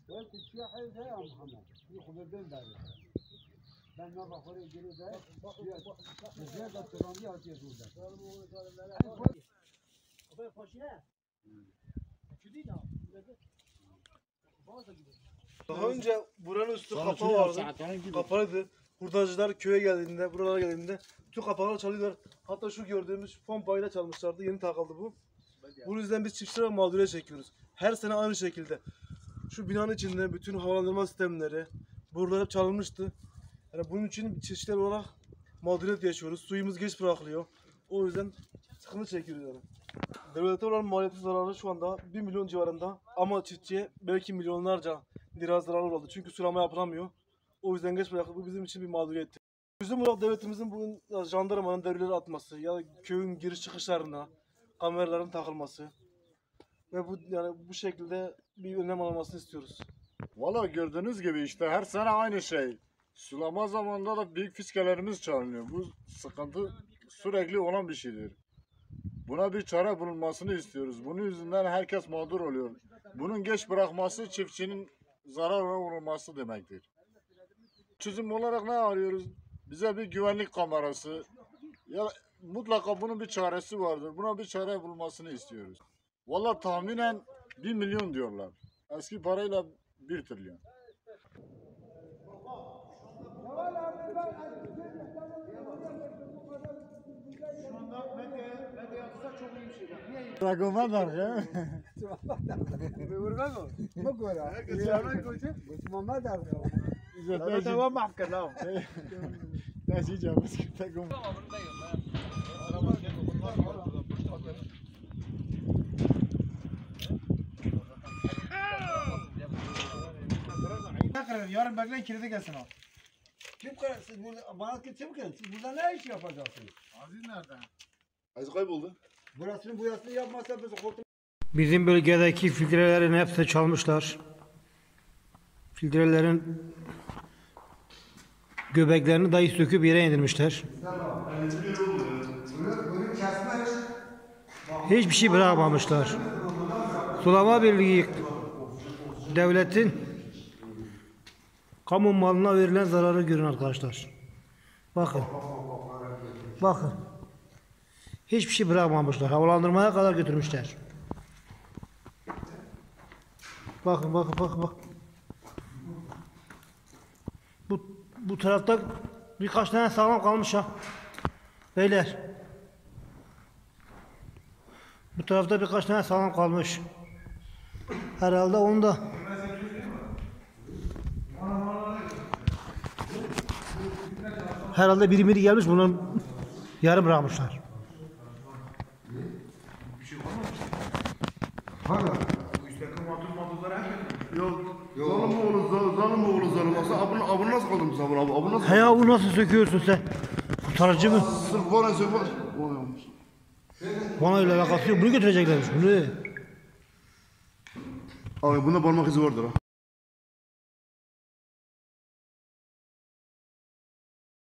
قلت الشيء حي يا محمد ياخذ البن بعد ben ne bakıyor geri de ziyade tırmanıyor atıyor burada. Abi koşuya. Çünkü da. Daha önce buranın üstü kapalı vardı. Kapalıydı. Hurdacılar köye geldiğinde, buralara geldiğinde tüm kapıları çalıyorlar. Hatta şu gördüğümüz pompayla çalmışlardı. Yeni takıldı bu. Bunun yüzden biz çiftçiler mağduriyet çekiyoruz. Her sene aynı şekilde. Şu binanın içinde bütün havalandırma sistemleri, buralar hep çalınmıştı. Yani bunun için çiftçiler olarak mağduriyet yaşıyoruz. Suyumuz geç bırakılıyor. O yüzden sıkıntı çekiyoruz yani. Devlete olan maliyeti zararı şu anda 1 milyon civarında ama çiftçiye belki milyonlarca lira zararı oldu. Çünkü sulama yapılamıyor. O yüzden geç bırakıldı. Bu bizim için bir mağduriyetti. Bizim olarak devletimizin bugün jandarmanın devreleri atması ya da köyün giriş çıkışlarına kameraların takılması ve bu şekilde bir önlem alınmasını istiyoruz. Valla gördüğünüz gibi işte her sene aynı şey. Sulama zamanında da büyük fiskelerimiz çalınıyor. Bu sıkıntı sürekli olan bir şeydir. Buna bir çare bulunmasını istiyoruz. Bunun yüzünden herkes mağdur oluyor. Bunun geç bırakması çiftçinin zarara uğraması demektir. Çözüm olarak ne arıyoruz? Bize bir güvenlik kamerası ya mutlaka bunun bir çaresi vardır. Buna bir çare bulmasını istiyoruz. Valla tahminen 1 milyon diyorlar. Eski parayla 1 trilyon. Ragoman var ya. Vurgan o. Bu gora. Mama da. Zaten tamam mahkeme lan. Ne diyeceğimiz ki takım. Yarın bekleyin kilidi gelsin o. Kim karar? Siz burada bana kim karar? Siz burada ne iş yapacaksınız? Aziz nerede? Aziz kayboldu. Burasını bu yasını yapmazsa biz hortum. Bizim bölgedeki filtrelerin hepsini çalmışlar. Filtrelerin göbeklerini dahi söküp yere indirmişler. Hiçbir şey bırakmamışlar. Sulama Birliği devletin kamu malına verilen zararı görün arkadaşlar. Bakın. Bakın. Hiçbir şey bırakmamışlar. Havalandırmaya kadar götürmüşler. Bakın bakın bakın bak. Bu tarafta birkaç tane sağlam kalmış ha. Beyler. Bu tarafta birkaç tane sağlam kalmış. Herhalde onu da herhalde biri gelmiş bunun yarım bırakmışlar. Zalim oğlu zalim. Aslında abone nasıl kaldın sen buna? Abone nasıl? He ya bu nasıl söküyorsun sen? Kurtarıcı mı? Sırf bana söyle. Bana öyle alakası yok. Bunu götüreceklermiş. Bunu. Abi bunda parmak izi vardır ha.